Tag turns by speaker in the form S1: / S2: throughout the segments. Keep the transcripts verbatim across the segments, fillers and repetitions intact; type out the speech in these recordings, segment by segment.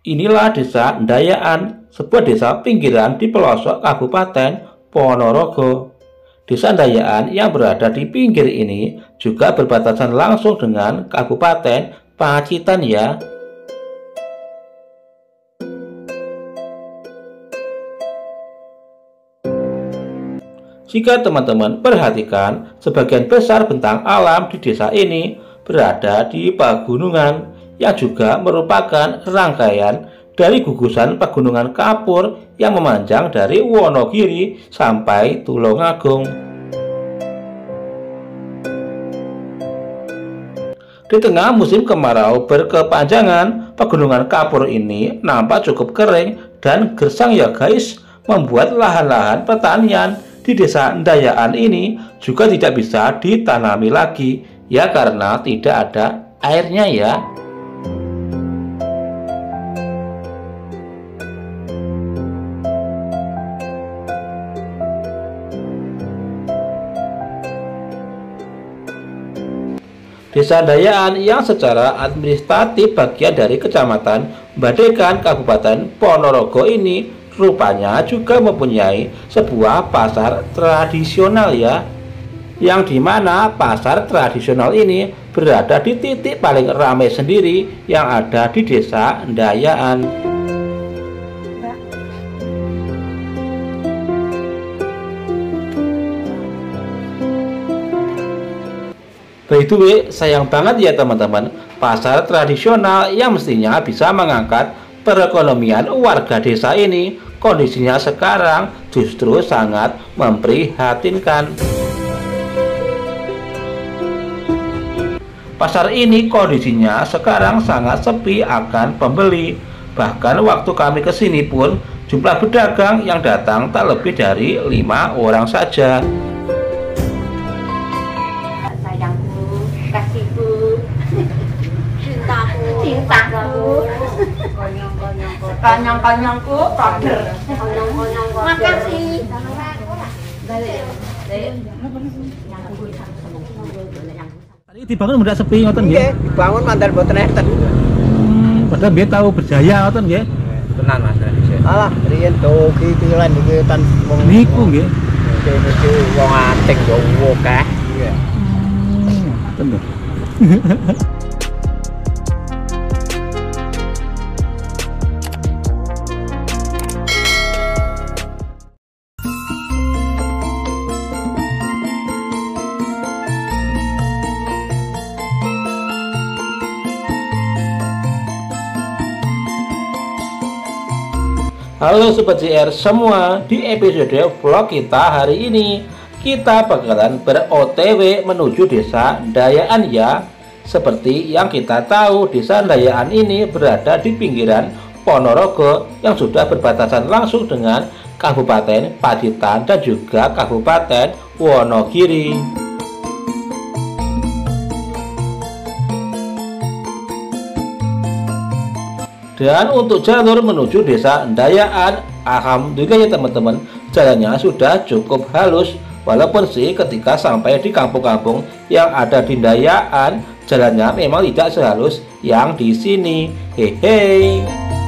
S1: Inilah Desa Ndayaan, sebuah desa pinggiran di pelosok Kabupaten Ponorogo. Desa Ndayaan yang berada di pinggir ini juga berbatasan langsung dengan Kabupaten Pacitan ya. Jika teman-teman perhatikan, sebagian besar bentang alam di desa ini berada di pegunungan yang juga merupakan rangkaian dari gugusan pegunungan kapur yang memanjang dari Wonogiri sampai Tulungagung. Di tengah musim kemarau berkepanjangan, pegunungan kapur ini nampak cukup kering dan gersang ya guys, membuat lahan-lahan pertanian di desa Ndayaan ini juga tidak bisa ditanami lagi ya, karena tidak ada airnya ya. Desa Ndayaan yang secara administratif bagian dari Kecamatan Badekan Kabupaten Ponorogo ini rupanya juga mempunyai sebuah pasar tradisional ya, yang dimana pasar tradisional ini berada di titik paling ramai sendiri yang ada di Desa Ndayaan. By the way, sayang banget ya teman-teman, pasar tradisional yang mestinya bisa mengangkat perekonomian warga desa ini, kondisinya sekarang justru sangat memprihatinkan. Pasar ini kondisinya sekarang sangat sepi akan pembeli. Bahkan waktu kami kesini pun jumlah pedagang yang datang tak lebih dari lima orang saja.
S2: Kasihku, cintaku, cintaku, konyong-konyongku, koder, konyong-konyongku. Makasih.
S1: Tadi dibangun udah sepi ngoten nggih.
S3: Dibangun mandal boten enten.
S1: Hmm, padahal nggih tahu berjaya ngoten nggih.
S3: Tenan Mas. Alah, riyen to iki lan iki tan wong
S1: niku nggih.
S3: Iki wong ating yo akeh. Iya.
S1: Bener. Halo Sobat J R semua, di episode vlog kita hari ini kita bakalan ber-O T W menuju Desa Ndayaan ya. Seperti yang kita tahu, Desa Ndayaan ini berada di pinggiran Ponorogo yang sudah berbatasan langsung dengan Kabupaten Pacitan dan juga Kabupaten Wonogiri. Dan untuk jalur menuju Desa Ndayaan, alhamdulillah ya teman-teman, jalannya sudah cukup halus. Walaupun sih ketika sampai di kampung-kampung yang ada di Ndayaan, jalannya memang tidak sehalus yang di sini. Hehe.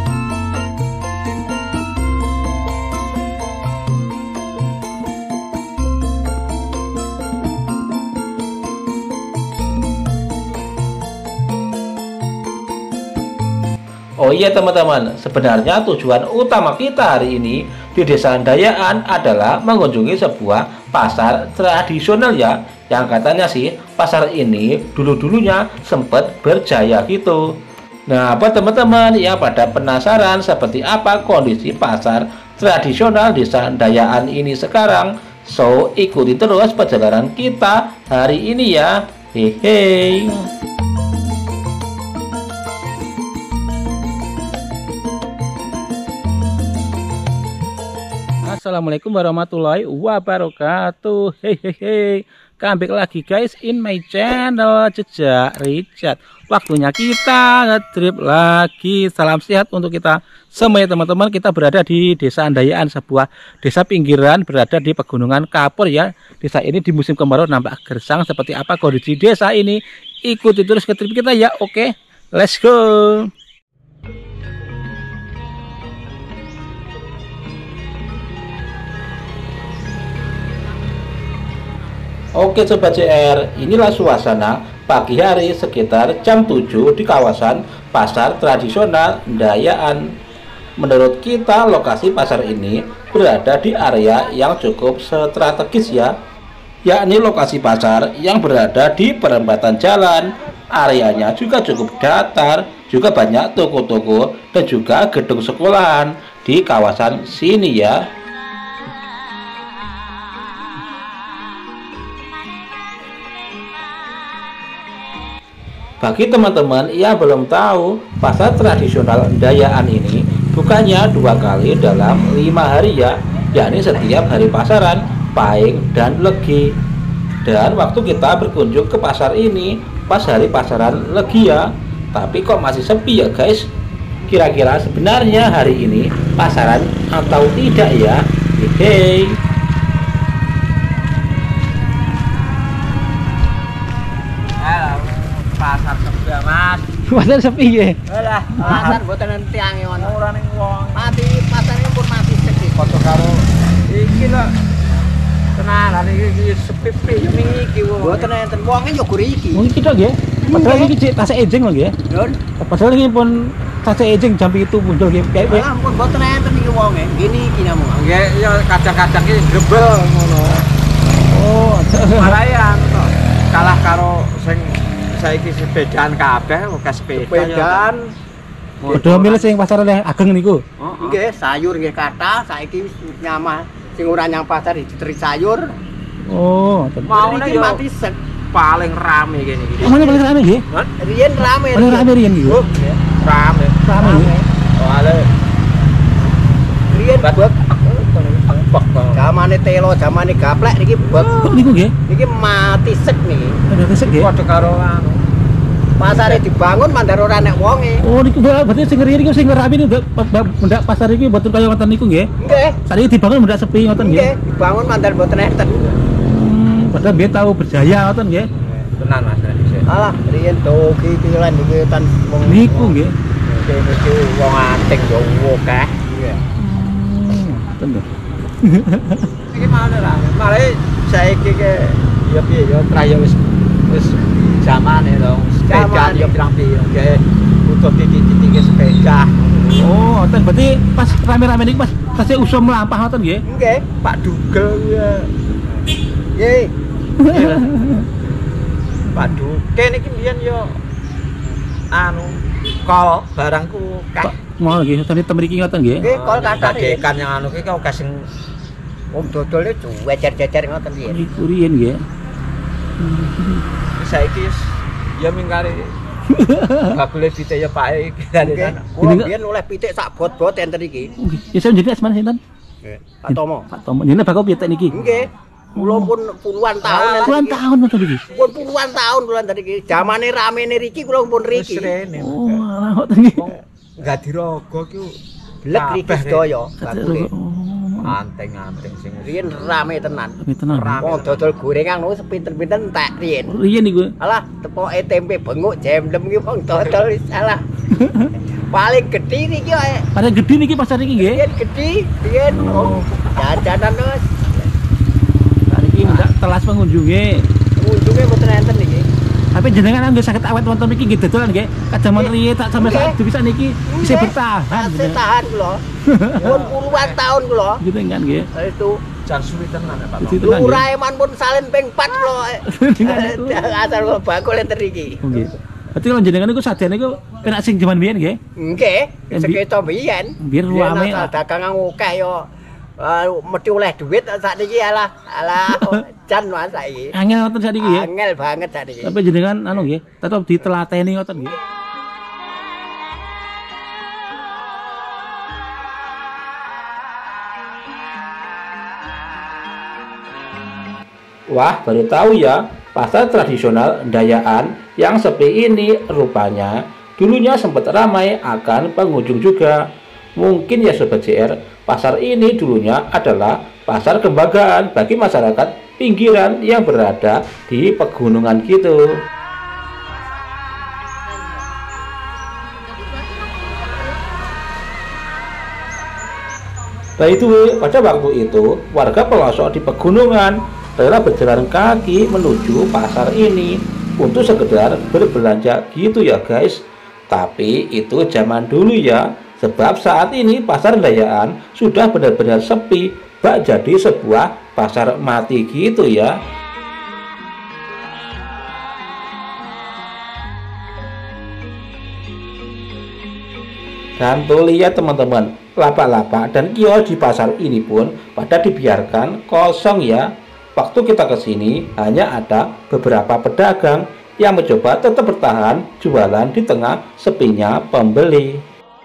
S1: Oh iya teman-teman, sebenarnya tujuan utama kita hari ini di Desa Ndayaan adalah mengunjungi sebuah pasar tradisional ya, yang katanya sih pasar ini dulu-dulunya sempat berjaya gitu. Nah, buat teman-teman yang pada penasaran seperti apa kondisi pasar tradisional Desa Ndayaan ini sekarang, so ikuti terus perjalanan kita hari ini ya. Hehe. Assalamualaikum warahmatullahi wabarakatuh. Hehehe, comeback lagi guys in my channel Jejak Richard. Waktunya kita ngetrip lagi. Salam sehat untuk kita semua ya teman-teman. Kita berada di Desa Ndayaan, sebuah desa pinggiran berada di pegunungan kapur ya. Desa ini di musim kemarau nampak gersang. Seperti apa kondisi desa ini? Ikuti terus ke trip kita ya. Oke, let's go. Oke Sobat J R, inilah suasana pagi hari sekitar jam tujuh di kawasan pasar tradisional Ndayaan. Menurut kita lokasi pasar ini berada di area yang cukup strategis ya, yakni lokasi pasar yang berada di perempatan jalan. Areanya juga cukup datar, juga banyak toko-toko dan juga gedung sekolahan di kawasan sini ya. Bagi teman-teman yang belum tahu, pasar tradisional Ndayaan ini bukannya dua kali dalam lima hari ya, yakni setiap hari pasaran, Pahing dan Legi. Dan waktu kita berkunjung ke pasar ini pas hari pasaran Legi ya, tapi kok masih sepi ya guys. Kira-kira sebenarnya hari ini pasaran atau tidak ya? Oke.
S3: Pasar sepi ya mas.
S4: Pasar sepi ya?
S3: Alah, pasar buatan tiang yang orang yang wong. Mati pasar ini pun mati sepi. Foto karo iki lho. Tenan iki sepi iki wong. Buatan enten wonge yo guri iki.
S4: Wong iki tok nggih. Padahal iki cek tasik ejeng lho nggih.
S3: Nun.
S4: Padahal iki pun tasik ejeng jam itu muncul nggih.
S3: Ya ampun buatan enten iki wonge. Gini iki namung. Nggih ya kadang-kadang iki grebel ngono.
S4: Oh,
S3: marayan to. Kalah karo sing saiki sepedaan kabeh kok sepeda. Sepedaan.
S4: Padha milih sing pasarane ageng niku.
S3: Nggih, sayur nggih kathah, saiki wis nyamah sing ora nyang pasar diteri sayur.
S4: Oh,
S3: mau iki mati sek paling rame kene iki.
S4: Mana paling rame nggih?
S3: Riyen rame.
S4: Paling rame riyen iki.
S3: Rame.
S4: Rame.
S3: Oh, ale. Riyen bek zamane telo, zamane gaplek niki bek.
S4: Niku nggih.
S3: Niki mati sek niki.
S4: Mati sek nggih.
S3: Padha karo anu. Pasare dibangun mandar ora nek wonge.
S4: Oh niku berarti sing riyen niku sing rame niku mendak pasar iki mboten kaya ngoten niku nggih.
S3: Nggih.
S4: Saiki dibangun mendak sepi ngoten nggih.
S3: Nggih, dibangun mandar mboten enten.
S4: Hmm, padahal nggih tahu berjaya ngoten nggih.
S3: Tenan Mas. Alah, riyen dogi pikiran iki tan wong
S4: niku nggih.
S3: Niki wong anting yo akeh. Nggih.
S4: Ngoten lho.
S3: Iki mana lah, malah saiki ke ya piye ya trayek wis wis zamane lho, sepeda yo pirang-pirang nggih butuh titik-titik sepeda.
S4: Oh, ngoten berarti pas rame-rame niku pas tasih usum mlampah ngoten nggih.
S3: Nggih, Pak Dugel ya. Nggih. Pak Dugel niki mbiyen yo anu kol barangku kah.
S4: Mau nggih, tadi temriki ngoten nggih.
S3: Nggih, kol kathah ikan yang anu ki kok kasing om dodole cuwecer-cecer ngoten piye.
S4: Niku riyen nggih.
S3: Saiki ya mingkare bakule pitik ya Pak iki. Kula biyen oleh pitik sak bot-bot enten iki.
S4: Nggih. Ya saya jenenge asmane sinten?
S3: Nggih, Pak Tomo.
S4: Pak Tomo. Jenenge bakal pitik niki.
S3: Nggih. Kula pun puluhan tahun.
S4: Puluhan tahun ngoten iki.
S3: Pun puluhan tahun kula enten iki. Zamane ramene riki kula pun riki.
S4: Oh, malah ngoten iki.
S3: Enggak dirogo ki blek riki sedaya bakule. Anteng-anteng sing riyen rame tenan.
S4: Rame tenan.
S3: Wong dodol gorengan niku sepinter-pinter entek riyen.
S4: Riyen niku.
S3: Alah, tepoke tempe benguk jemblem ki wong dodol wis salah. Paling gedhi niki kok.
S4: Paling gedhi niki pasar iki nggih.
S3: Riyen gedhi, riyen oh jajanan wis.
S4: Niki ndak telas pengunjunge.
S3: Pengunjunge mboten enten niki.
S4: Tapi jenengan nggih saged awet wonten iki nggih dodolan nggih. Kajaman riye tak sampe saat bisa niki bisa bertahan.
S3: Bisa tahan kula. Pun puluhan tahun kula.
S4: Gitu kan nggih.
S3: Itu
S5: jan suwi tenan ya Pak.
S3: Lurah eman pun salin ping empat kula. Asal kula bakul enten iki.
S4: Nggih. Berarti kalau jenengan niku sadene niku penak sing jaman biyen nggih?
S3: Nggih, seketo biyen.
S4: Biyen rame
S3: dagangan akeh yo. Uh, mesti oleh duit saat ini alah alah jan mas saiki.
S4: Angel ngoten saat ini ya.
S3: Angel banget saat ini.
S4: Tapi jenengan anu nggih, tetep ditelateni ngoten nggih.
S1: Wah, baru tahu ya, pasar tradisional Ndayaan yang sepi ini rupanya dulunya sempat ramai akan pengunjung juga. Mungkin ya Sobat J R, pasar ini dulunya adalah pasar kebanggaan bagi masyarakat pinggiran yang berada di pegunungan gitu. By the way, pada waktu itu warga pelosok di pegunungan rela berjalan kaki menuju pasar ini untuk sekedar berbelanja gitu ya guys. Tapi itu zaman dulu ya, sebab saat ini pasar Dayaan sudah benar-benar sepi, bak jadi sebuah pasar mati gitu ya. Dan tuh lihat teman-teman, lapak-lapak dan kios di pasar ini pun pada dibiarkan kosong ya. Waktu kita ke sini hanya ada beberapa pedagang yang mencoba tetap bertahan jualan di tengah sepinya pembeli.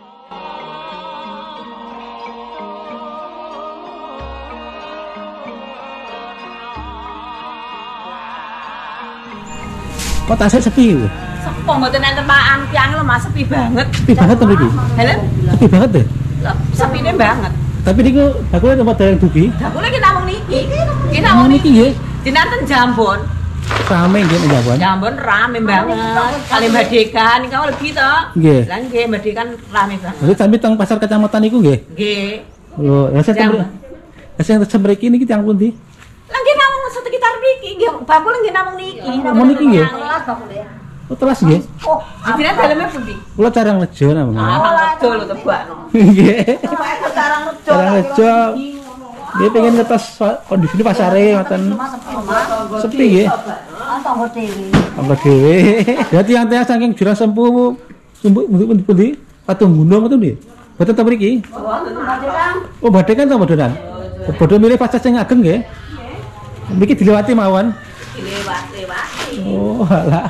S4: Kok tasnya sepi gitu?
S2: Sepo mboten enten pakan tiyang lho Mas, sepi banget.
S4: Sepi banget to mriki.
S2: Halo?
S4: Sepi banget deh.
S2: Lho, sepine banget.
S4: Tapi niku bakule tempat dalang dugi.
S2: Dakule ki namung niki. Ki
S4: Namung
S2: namung
S4: niki
S2: niki.
S4: nggih.
S2: Dinanten Jambon.
S4: Rame nggih Jambon.
S2: Jambon rame banget. Kali Mbadekan iki kok legi to.
S4: Nggih.
S2: Lah nggih Mbadekan rame banget.
S4: Maksud sampe teng pasar kecamatan niku nggih.
S2: Nggih.
S4: Lho, ya saya
S2: Jambon.
S4: Ya saya mriki niki tiyang pundi?
S2: Lah nggih namung sekitar mriki nggih. Bakul nggih namung niki.
S4: Namung niki nggih. Oh, telas nggih.
S2: Oh, jenengan daleme pundi?
S4: Kula carang rejo namanya.
S2: Ah, betul lho tebakno.
S4: Nggih.
S2: Carang rejo.
S4: Carang rejo. Dia pengen ngetes kondisi ini pasare ngoten. Sepi nggih.
S2: Tanggo dhewe.
S4: Tanggo dhewe. Ya tiang-tiang saking Jurang Sempu sumbuk pundi? Patung Gunung ngoten nggih. Boten ta mriki? Oh, badhe kan ta bodonan. Bodho milih pasar sing ageng nggih. Mriki dilewati mawon.
S2: Dilewat-lewati.
S4: Oh, alah.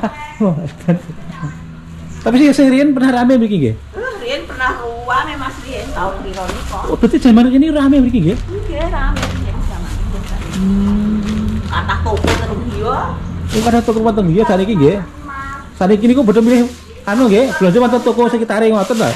S4: Tapi sih sing riyen pernah rame mriki nggih.
S2: Riyen pernah ruame Mas riyen tahun piro niku.
S4: Oh, berarti zaman ini rame mriki nggih.
S2: Nggih rame riyen zaman itu. Kathah toko terus yo.
S4: Oh, kada toko wonten nggih saniki nggih. Saniki niku bodho milih anu nggih, belanja wonten toko sekitare ngoten lho.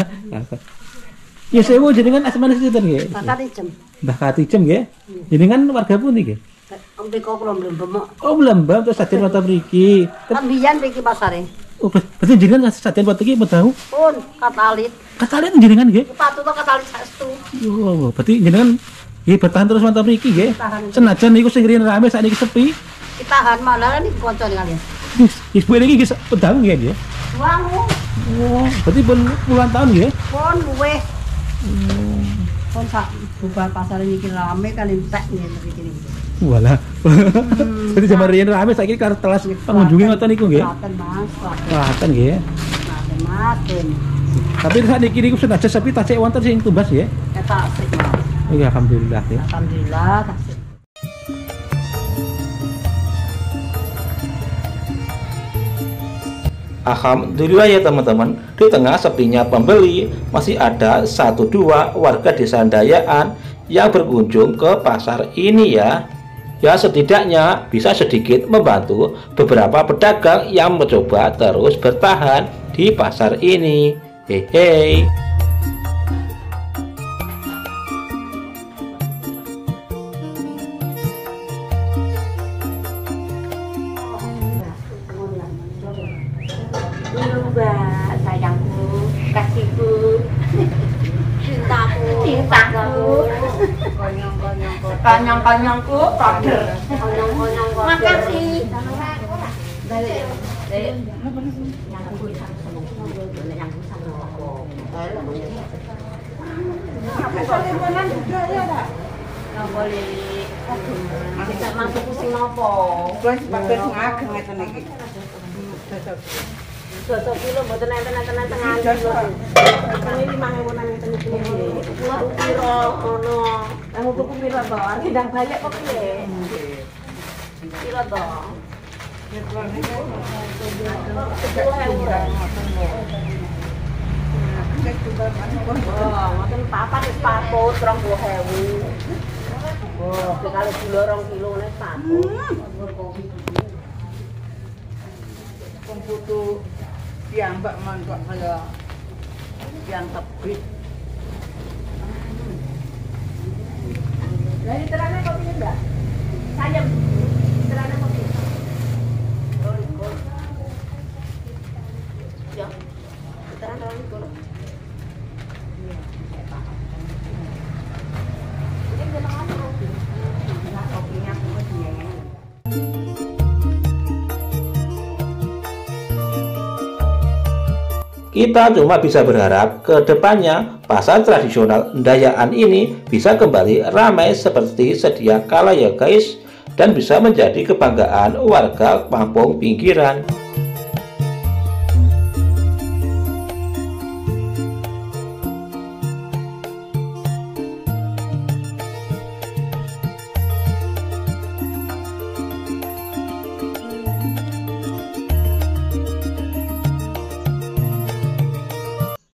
S4: Ya sewu jenengan asmane sinten nggih?
S5: Mbah Katijem.
S4: Mbah Katijem nggih. Jenengan warga pundi nggih?
S5: Mriko kula mlembem.
S4: Oh, Mlembang terus sajen wonten mriki.
S5: Kan biyen mriki pasare.
S4: Oh, berarti jenengan sajen wonten iki medhau.
S5: Pun katalit.
S4: Katalit jenengan nggih.
S5: Sepatu to katalit saestu.
S4: Oh, berarti jenengan nggih bertahan terus wonten mriki nggih. Senajan niku sing riyen rame sakniki sepi.
S5: Kitahan mana nih koncone kalian.
S4: Wis buwe niki medhau nggih nggih.
S5: Wangu.
S4: Oh, berarti pun puluhan tahun nggih.
S5: Pun luweh. Pun sak bubar pasare niki rame kan entek nggih mriki niki.
S4: Walah. Berarti zaman riyen rame saiki karo telas pengunjungi ngoten niku nggih.
S5: Klaten Mas.
S4: Klaten nggih.
S5: Klaten Mas.
S4: Tapi saat niki niku senajan sepi tasik wonten sing tumbas nggih.
S5: Eta asik.
S4: Oh ya alhamdulillah ya.
S5: Alhamdulillah tasik.
S1: Alhamdulillah ya teman-teman, di tengah sepinya pembeli masih ada satu dua warga desa Dayaan yang berkunjung ke pasar ini ya. Ya setidaknya bisa sedikit membantu beberapa pedagang yang mencoba terus bertahan di pasar ini. Hehe.
S2: Mbak, sayangku, kasihku,
S5: Cintaku.
S2: cintaku,
S5: Konyong-konyongku.
S2: konyong-konyongku, powder.
S5: Konyong-konyongku.
S2: Makasih.
S5: Nggak boleh. Tidak masuk pusing apa.
S3: Wis pakai sing ageng ngeten iki.
S5: Cocok kilo mboten enten-enten tengah. Ini lima ewu nang ngeten iki. Kula piro ono. Kamu tuku piro to? Arep ndang balik kok piye? Piro to? sepuluh ewu. Oh, ngoten papat wis patut rong puluh ewu. Oh, kalau gula rong kilo nek patut.
S3: Komputu piyambak mangkok kaya yang tebit.
S5: Lah ini terane kopi Mbak. Sayem. Terane kopi. Oh, ikut. Ya. Terane ikut. Ini kenapa kopi? Nah, kopinya aku dia.
S1: Kita cuma bisa berharap ke depannya pasar tradisional Ndayaan ini bisa kembali ramai seperti sedia kala ya guys, dan bisa menjadi kebanggaan warga kampung pinggiran.